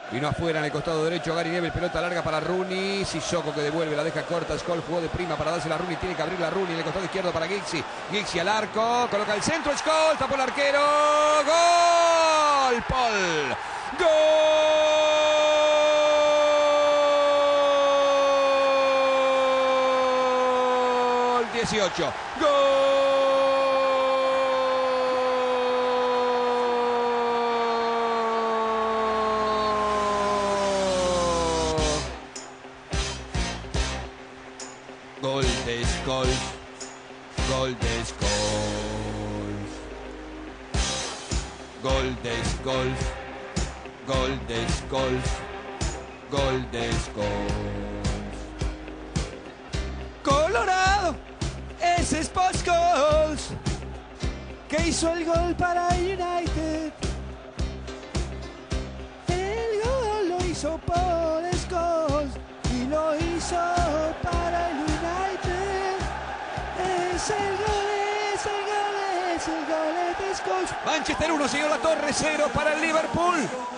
Vino afuera en el costado derecho Gary Neville, pelota larga para Rooney. Sissoko que devuelve, la deja corta. Scholes jugó de prima para dársela a Rooney. Tiene que abrir la Rooney en el costado izquierdo para Giggsy. Giggsy al arco, coloca el centro. Scholes, tapó el arquero. ¡Gol! Paul. ¡Gol! 18. ¡Gol! Gol de Scholes, gol de Scholes, gol de Scholes, gol de Scholes, gol de Scholes. Colorado, ese es Paul Scholes, que hizo el gol para United. El gol lo hizo Paul Scholes y lo hizo para el United. Es el gol, es el gol, es el gol de Scholes. Manchester 1, señor La Torre, 0 para el Liverpool.